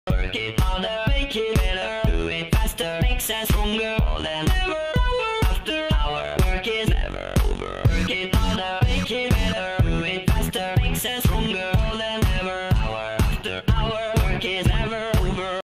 Work it harder, make it better. Do it faster, makes us stronger. More than ever, hour after hour. Work is never over. Work it harder.